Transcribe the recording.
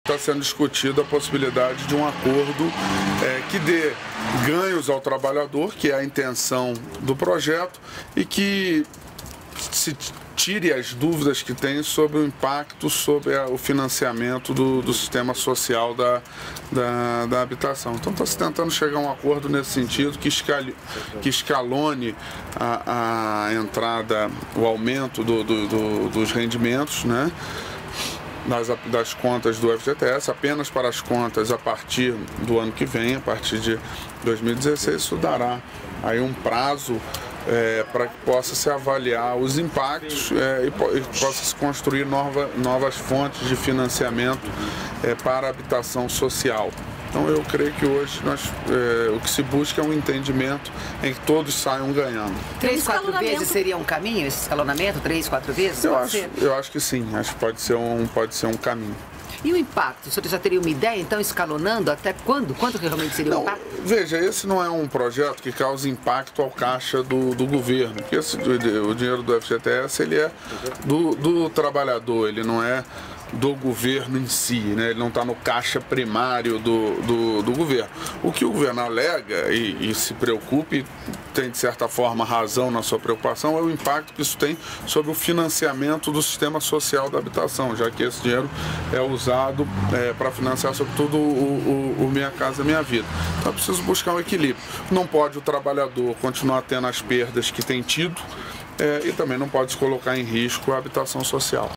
Está sendo discutida a possibilidade de um acordo que dê ganhos ao trabalhador, que é a intenção do projeto, e que se tire as dúvidas que tem sobre o impacto sobre o financiamento do sistema social da habitação. Então está se tentando chegar a um acordo nesse sentido, que escalone a entrada, o aumento dos rendimentos, né? Das contas do FGTS, apenas para as contas a partir do ano que vem, a partir de 2016, isso dará aí um prazo para que possa se avaliar os impactos e possa se construir novas fontes de financiamento para a habitação social. Então eu creio que hoje o que se busca é um entendimento em que todos saiam ganhando. 3, 4 vezes seria um caminho, esse escalonamento? 3, 4 vezes? Eu acho que sim, acho que pode ser um caminho. E o impacto? O senhor já teria uma ideia, então, escalonando até quando? Quanto realmente seria o impacto? Veja, esse não é um projeto que causa impacto ao caixa do governo, porque o dinheiro do FGTS ele é do trabalhador, ele não é do governo em si, né? Ele não está no caixa primário do governo. O que o governo alega e se preocupa, e tem de certa forma razão na sua preocupação, é o impacto que isso tem sobre o financiamento do sistema social da habitação, já que esse dinheiro é usado para financiar sobretudo o Minha Casa Minha Vida. Então é preciso buscar um equilíbrio. Não pode o trabalhador continuar tendo as perdas que tem tido e também não pode se colocar em risco a habitação social.